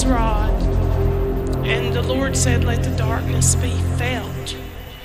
his rod. And the Lord said, let the darkness be felt.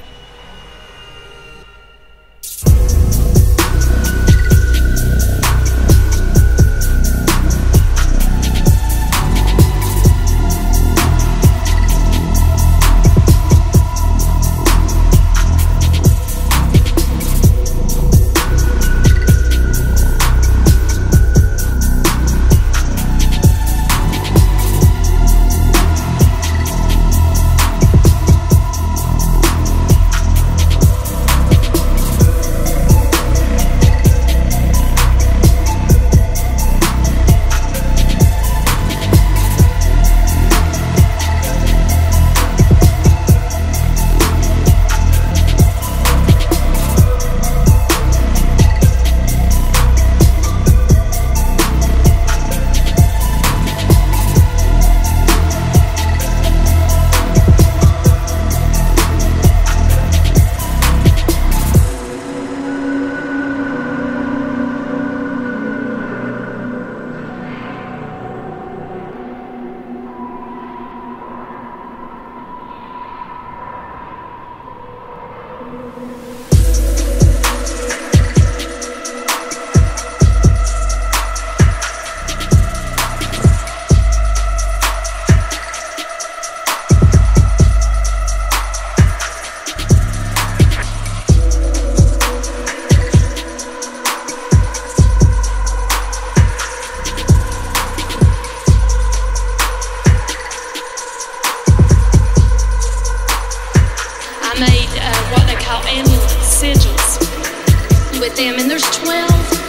Made what they call amulet sigils with them, and there's 12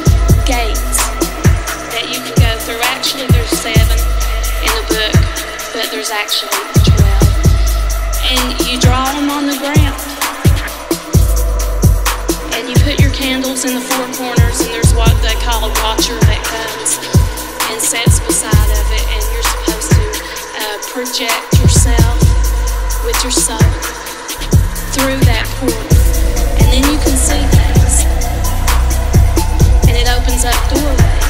gates that you can go through. Actually, there's 7 in the book, but there's actually 12, and you draw them on the ground, and you put your candles in the 4 corners, and there's what they call a watcher that comes and sits beside of it, and you're supposed to project yourself with your soul through that portal, and then you can see things, and it opens up doorways.